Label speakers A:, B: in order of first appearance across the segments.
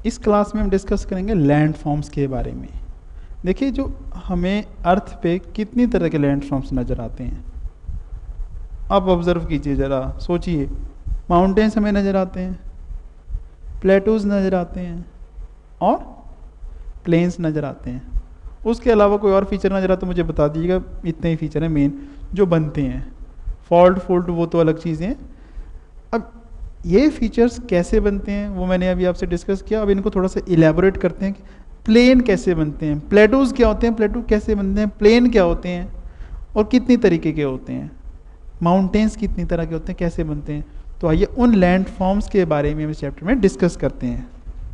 A: इस क्लास में हम डिस्कस करेंगे लैंड फॉर्म्स के बारे में। देखिए, जो हमें अर्थ पे कितनी तरह के लैंड फॉर्म्स नज़र आते हैं, आप ऑब्जर्व कीजिए ज़रा, सोचिए। माउंटेन्स हमें नज़र आते हैं, प्लेटूज नज़र आते हैं और प्लेन्स नज़र आते हैं। उसके अलावा कोई और फीचर नज़र आता तो मुझे बता दीजिएगा। इतने ही फीचर हैं मेन जो बनते हैं। फॉल्ट फोल्ट वो तो अलग चीज़ें हैं। अब ये फीचर्स कैसे बनते हैं वो मैंने अभी आपसे डिस्कस किया। अब इनको थोड़ा सा इलेबोरेट करते हैं कि प्लेन कैसे बनते हैं, प्लेटूज क्या होते हैं, प्लेटू कैसे बनते हैं, प्लेन क्या होते हैं और कितनी तरीके के होते हैं, माउंटेन्स कितनी तरह के होते हैं, कैसे बनते हैं। तो आइए उन लैंड फॉर्म्स के बारे में इस चैप्टर में डिस्कस करते हैं।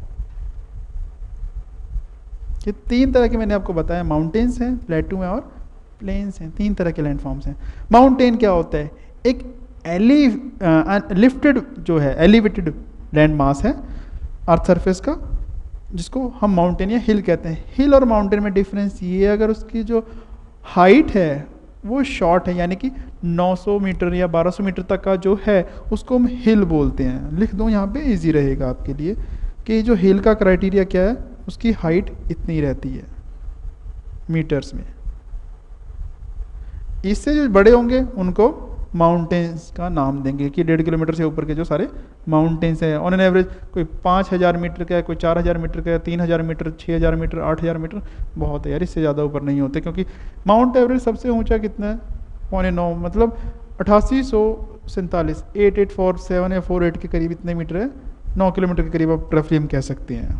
A: ये तीन तरह के मैंने आपको बताया, माउंटेन्स हैं, प्लेटू हैं और प्लेन्स हैं। तीन तरह के लैंड फॉर्म्स हैं। माउंटेन क्या होता है? एक लिफ्टेड जो है एलिवेटेड लैंड मास है अर्थ सरफेस का, जिसको हम माउंटेन या हिल कहते हैं। हिल और माउंटेन में डिफरेंस ये है, अगर उसकी जो हाइट है वो शॉर्ट है, यानी कि 900 मीटर या 1200 मीटर तक का जो है उसको हम हिल बोलते हैं। लिख दो यहाँ पे, इजी रहेगा आपके लिए कि जो हिल का क्राइटेरिया क्या है, उसकी हाइट इतनी रहती है मीटर्स में। इससे जो बड़े होंगे उनको माउंटेन्स का नाम देंगे कि 1.5 किलोमीटर से ऊपर के जो सारे माउंटेन्स हैं। ऑन एन एवरेज कोई 5000 मीटर का है, कोई 4000 मीटर का है, 3000 मीटर, 6000 मीटर, 8000 मीटर बहुत है यार, इससे ज़्यादा ऊपर नहीं होते। क्योंकि माउंट एवरेस्ट सबसे ऊंचा कितना है? 9.5, मतलब 8847, 8847 या 48 के करीब इतने मीटर है। 9 किलोमीटर के करीब आप रफली हम कह सकते हैं।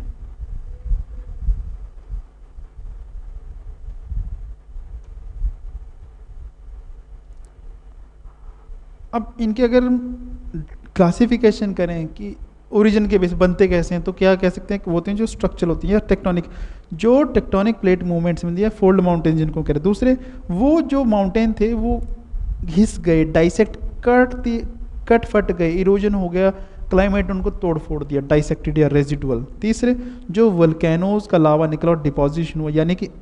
A: अब इनके अगर क्लासिफिकेशन करें कि ओरिजिन के बेस बनते कैसे हैं, तो क्या कह सकते हैं कि वो होते हैं जो स्ट्रक्चरल होती है या टेक्टोनिक, जो टेक्टोनिक प्लेट मूवमेंट्स में दिया, फोल्ड माउंटेन जिनको कह रहे हैं। दूसरे वो जो माउंटेन थे वो घिस गए, डाइसेक्ट कट फट गए, इरोजन हो गया, क्लाइमेट उनको तोड़ फोड़ दिया, डाइसेक्टेड या रेजिडुअल। तीसरे जो वल्केनोज का लावा निकला और डिपोजिशन हुआ, यानी कि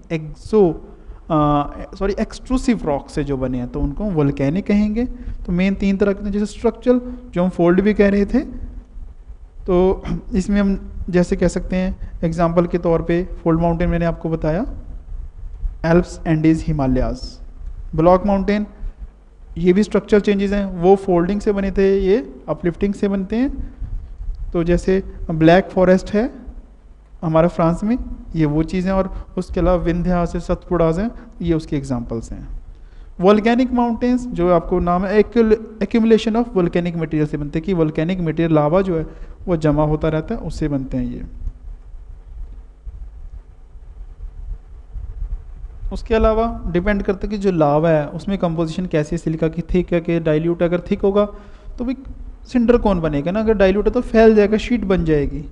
A: एक्सट्रूसिव रॉक से जो बने हैं, तो उनको वोल्केनिक कहेंगे। तो मेन तीन तरह के, जैसे स्ट्रक्चरल जो हम फोल्ड भी कह रहे थे, तो इसमें हम जैसे कह सकते हैं एग्जांपल के तौर पे फोल्ड माउंटेन मैंने आपको बताया, Alps, Andes, Himalayas. Block mountain ये भी स्ट्रक्चरल चेंजेस हैं, वो फोल्डिंग से बने थे, ये अपलिफ्टिंग से बनते हैं। तो जैसे ब्लैक फॉरेस्ट है हमारा फ्रांस में, ये वो चीज़ें। और उसके अलावा विंध्याचल से सतपुड़ाज हैं, ये उसके एग्जांपल्स हैं। वोल्केनिक माउंटेन्स जो आपको नाम है, एक्यूमुलेशन ऑफ वोल्केनिक मटेरियल से बनते हैं, कि वोल्केनिक मटेरियल लावा जो है वो जमा होता रहता है, उससे बनते हैं ये। उसके अलावा डिपेंड करता है कि जो लावा है उसमें कंपोजिशन कैसी है, सिलिका की थिक है कि डाइल्यूट। अगर थिक होगा तो भी सिंडर कौन बनेगा ना, अगर डाइल्यूट है तो फैल जाएगा, शीट बन जाएगी।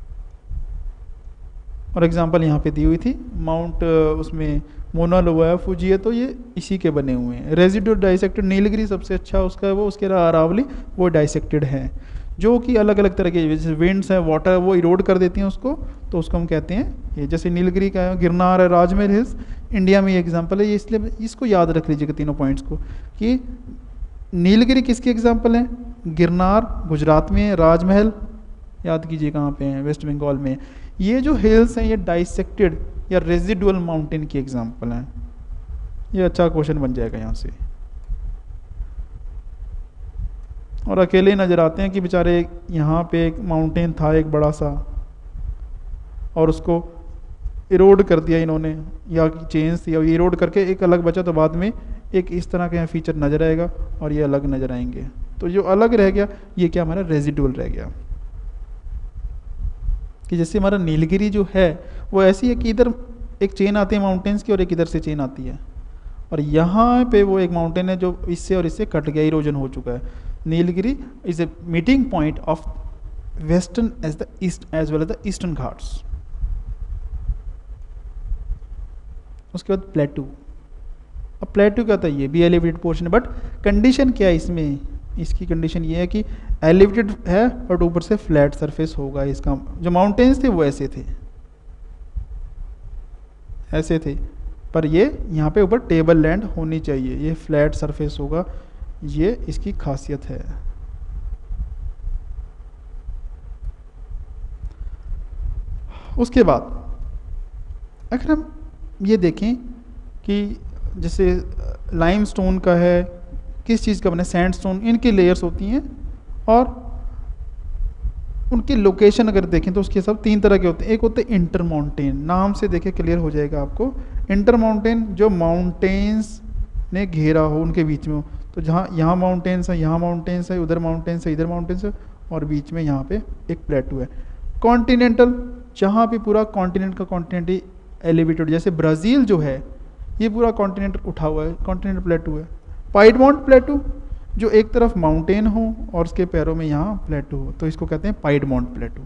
A: और एग्जांपल यहाँ पे दी हुई थी, माउंट उसमें मोना लोवा है, फूजी है, तो ये इसी के बने हुए हैं। रेजिडुअल डाइसेक्टेड नीलगिरी सबसे अच्छा उसका है वो, उसके अरावली वो डाइसेक्टेड है, जो कि अलग अलग तरह के, जैसे विंड्स है, वाटर है, वो इरोड कर देती हैं उसको, तो उसको हम कहते हैं ये। जैसे नीलगिरी का है, गिरनार है, राजमहल हिल्स इंडिया में ये एग्जाम्पल है। ये इसलिए इसको याद रख लीजिएगा तीनों पॉइंट्स को, कि नीलगिरी किसकी एग्जाम्पल है? गिरनार गुजरात में, राजमहल याद कीजिए कहाँ पे है, वेस्ट बंगाल में। ये जो हिल्स हैं ये डाइसेक्टेड या रेजिडुअल माउंटेन की एग्जांपल हैं। ये अच्छा क्वेश्चन बन जाएगा यहाँ से। और अकेले नज़र आते हैं कि बेचारे यहाँ पे एक माउंटेन था एक बड़ा सा, और उसको इरोड कर दिया इन्होंने, या चेंज या इरोड करके एक अलग बचा, तो बाद में एक इस तरह का फीचर नज़र आएगा और ये अलग नज़र आएंगे। तो जो अलग रह गया ये क्या, हमारा रेजिडुअल रह गया। कि जैसे हमारा नीलगिरी जो है वो ऐसी है कि इधर एक चेन आती है माउंटेन्स की और एक इधर से चेन आती है, और यहाँ पे वो एक माउंटेन है जो इससे और इससे कट गया, इरोजन हो चुका है। Nilgiri is a meeting point of western as the east as well as the eastern Ghats. उसके बाद प्लेटू। अब प्लेटू क्या होता है? ये भी एलिवेटेड पोर्शन है, बट कंडीशन क्या है इसमें? इसकी कंडीशन ये है कि एलिवेटेड है बट ऊपर से फ्लैट सरफेस होगा। इसका जो माउंटेन्स थे वो ऐसे थे, पर ये यहाँ पे ऊपर टेबल लैंड होनी चाहिए, ये फ्लैट सरफेस होगा, ये इसकी खासियत है। उसके बाद अगर हम ये देखें कि जैसे लाइमस्टोन का है, किस चीज़ का बना, सैंडस्टोन, इनकी लेयर्स होती हैं और उनकी लोकेशन अगर देखें तो उसके सब 3 तरह के होते हैं। एक होते हैं इंटर माउंटेन, नाम से देखें क्लियर हो जाएगा आपको। इंटर माउंटेन जो माउंटेन्स ने घेरा हो, उनके बीच में हो, तो जहाँ यहाँ माउंटेन्स है, यहाँ माउंटेन्स है, उधर माउंटेन्स है, इधर माउंटेन्स है, और बीच में यहाँ पे एक प्लेटू है। कॉन्टिनेंटल, जहाँ पे पूरा कॉन्टिनेंट का कॉन्टिनेंट ही एलिवेटेड, जैसे ब्राज़ील जो है ये पूरा कॉन्टिनेंट उठा हुआ है, कॉन्टिनेंट प्लेटू है। पाइडमोंट प्लेटू जो एक तरफ माउंटेन हो और उसके पैरों में यहाँ प्लेटू हो, तो इसको कहते हैं पाइडमोंट प्लेटू।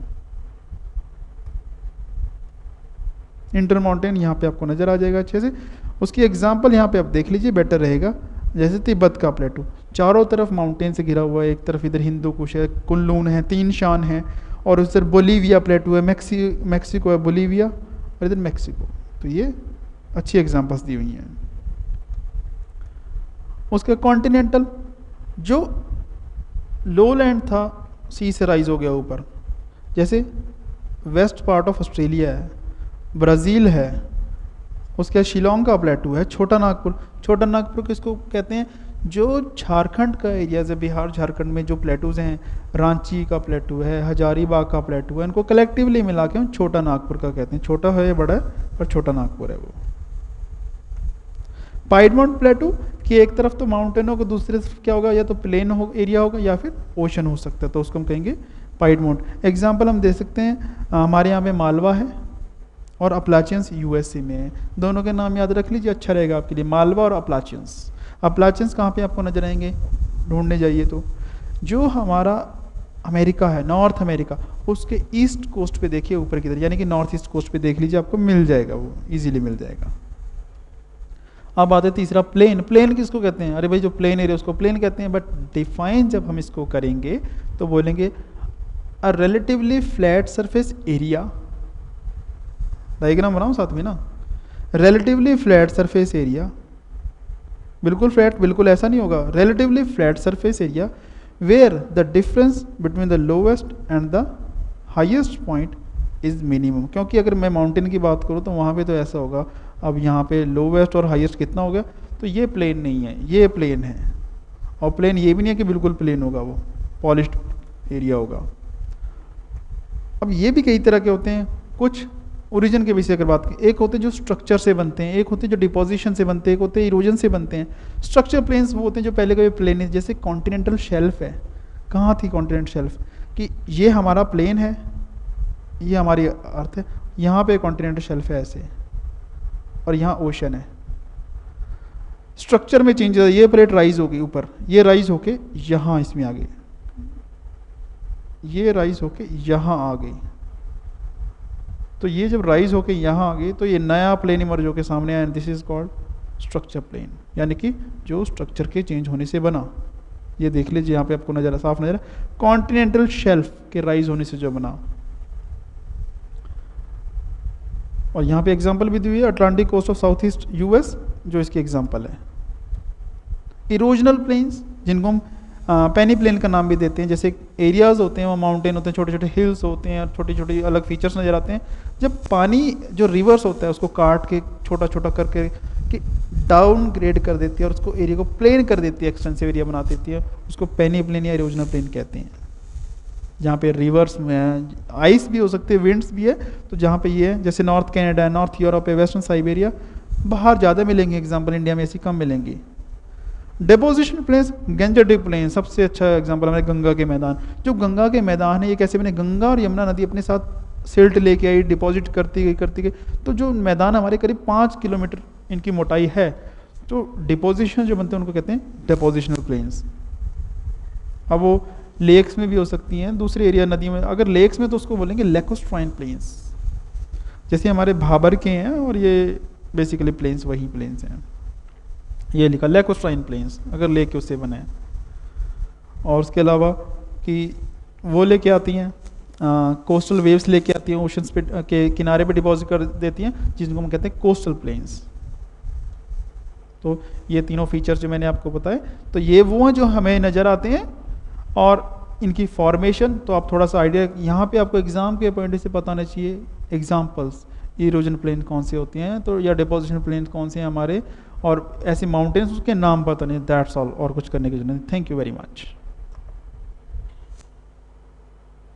A: इंटर माउंटेन यहाँ पे आपको नजर आ जाएगा अच्छे से। उसकी एग्जांपल यहाँ पे आप देख लीजिए, बेटर रहेगा। जैसे तिब्बत का प्लेटू चारों तरफ माउंटेन से घिरा हुआ है, एक तरफ इधर हिंदू कुश है, कुनलून है, 3 शान है, और उधर बोलीविया प्लेटू है, मैक्सिको है, बोलीविया, और इधर मैक्सिको। तो ये अच्छी एग्जांपल्स दी हुई हैं। उसका कॉन्टिनेंटल जो लो लैंड था सी से राइज हो गया ऊपर, जैसे वेस्ट पार्ट ऑफ ऑस्ट्रेलिया है, ब्राज़ील है, उसके बाद शिलोंग का प्लेटू है, छोटा नागपुर। छोटा नागपुर किसको कहते हैं, जो झारखंड का एरिया है, बिहार झारखंड में जो प्लेटूज हैं, रांची का प्लेटू है, हजारीबाग का प्लेटू है, इनको कलेक्टिवली मिला के हम छोटा नागपुर का कहते हैं। छोटा है या बड़ा है, पर छोटा नागपुर है वो। पाइडमोंट प्लेटू कि एक तरफ तो माउंटेन होगा, दूसरी तरफ क्या होगा, या तो प्लेन हो एरिया होगा या फिर ओशन हो सकता है, तो उसको हम कहेंगे पाइडमोंट। एग्जाम्पल हम दे सकते हैं, हमारे यहाँ पे मालवा है और अपलाचियंस यूएसए में है। दोनों के नाम याद रख लीजिए, अच्छा रहेगा आपके लिए, मालवा और अपलाचियंस। अपलाचियंस कहाँ पे आपको नजर आएंगे, ढूंढने जाइए तो जो हमारा अमेरिका है, नॉर्थ अमेरिका, उसके ईस्ट कोस्ट पे देखिए ऊपर की तरफ, यानी कि नॉर्थ ईस्ट कोस्ट पे देख लीजिए, आपको मिल जाएगा, वो इजीली मिल जाएगा। अब आते तीसरा प्लेन। प्लेन किसको कहते हैं, अरे भाई जो प्लेन एरिया उसको प्लेन कहते हैं, बट डिफाइन जब हम इसको करेंगे तो बोलेंगे a relatively flat surface area. Diagram बनाओ साथ में ना, रिलेटिवली फ्लैट सरफेस एरिया, बिल्कुल फ्लैट बिल्कुल ऐसा नहीं होगा, relatively flat surface area where the difference between the lowest and the highest point is minimum. क्योंकि अगर मैं माउंटेन की बात करूँ तो वहाँ पे तो ऐसा होगा, अब यहाँ पे लोवेस्ट और हाईएस्ट कितना हो गया, तो ये प्लेन नहीं है, ये प्लेन है, और प्लेन ये भी नहीं है कि बिल्कुल प्लेन होगा, वो पॉलिश्ड एरिया होगा। अब ये भी कई तरह के होते हैं, कुछ ओरिजिन के विषय अगर बात करें, एक होते हैं जो स्ट्रक्चर से बनते हैं, एक होते हैं जो डिपोजिशन से बनते हैं, एक होते हैं इरोजन से बनते हैं। स्ट्रक्चर प्लेन्स वो होते हैं जो पहले कभी प्लेन है, जैसे कॉन्टिनेंटल शेल्फ है। कहाँ थी कॉन्टिनेंटल शेल्फ, कि ये हमारा प्लेन है, ये हमारी अर्थ है, यहाँ पे कॉन्टिनेंटल शेल्फ है ऐसे, और यहाँ ओशन है। स्ट्रक्चर में चेंज होता है, ये प्लेट राइज होगी ऊपर, ये राइज होके यहाँ इसमें आ गई, ये राइज होके यहाँ आ गई, तो ये जब राइज होके यहाँ आ गई तो ये नया प्लेन इमर्ज होके सामने आया, this is called structure plain, यानी कि जो स्ट्रक्चर के चेंज होने से बना। ये देख लीजिए यहाँ पे आपको नजर साफ नजर, कॉन्टिनेंटल शेल्फ के राइज होने से जो बना। और यहाँ पे एग्जांपल भी दी हुई है, Atlantic coast of south east US जो इसकी एग्जांपल है। इरोजनल प्लेन्स जिनको हम पेनी प्लेन का नाम भी देते हैं, जैसे एरियाज होते हैं, वो माउंटेन होते हैं, छोटे छोटे हिल्स होते हैं, छोटी छोटी अलग फीचर्स नजर आते हैं। जब पानी जो रिवर्स होता है उसको काट के छोटा छोटा करके कि डाउन ग्रेड कर देती है और उसको एरिया को प्लेन कर देती है, एक्सटेंसिव एरिया बना देती है, उसको पेनी प्लेन या इरोजनल प्लेन कहते हैं। जहाँ पे रिवर्स में आइस भी हो सकती है, विंड्स भी है, तो जहाँ पे ये है, जैसे नॉर्थ कनाडा है, नॉर्थ यूरोप है, वेस्टर्न साइबेरिया, बाहर ज़्यादा मिलेंगे एग्जाम्पल, इंडिया में ऐसी कम मिलेंगी। डिपोजिशन प्लेन्स, गंजेटिक प्लेन सबसे अच्छा एग्जांपल हमारे गंगा के मैदान। जो गंगा के मैदान है ये कैसे बने, गंगा और यमुना नदी अपने साथ सिल्ट लेके आई, डिपॉजिट करती गई, तो जो मैदान हमारे करीब 5 किलोमीटर इनकी मोटाई है, तो डिपोजिशन जो बनते हैं उनको कहते हैं डिपोजिशनल प्लेन्स। अब वो लेक्स में भी हो सकती हैं, दूसरे एरिया नदी में, अगर लेक्स में तो उसको बोलेंगे लेकोस्ट्राइन प्लेन्स, जैसे हमारे भाबर के हैं, और ये बेसिकली प्लेन्स वही प्लेन्स हैं। ये लिखा लेकोस्ट्राइन प्लेन्स, अगर लेक के उससे बने हैं। और उसके अलावा कि वो लेके आती हैं, कोस्टल वेव्स लेके आती हैं, ओशंस पे के किनारे पे डिपॉजिट कर देती हैं, जिनको हम कहते हैं कोस्टल प्लेन्स। तो ये तीनों फीचर्स जो मैंने आपको बताए, तो ये वो हैं जो हमें नज़र आते हैं, और इनकी फॉर्मेशन, तो आप थोड़ा सा आइडिया यहाँ पे आपको एग्जाम के पॉइंट से पता होना चाहिए। एग्जाम्पल्स, इरोजन प्लेन कौन से होते हैं, तो या डिपोजिशन प्लेन कौन से हैं हमारे, और ऐसे माउंटेन्स उसके नाम पता नहीं, दैट्स ऑल, और कुछ करने की जरूरत नहीं। Thank you very much.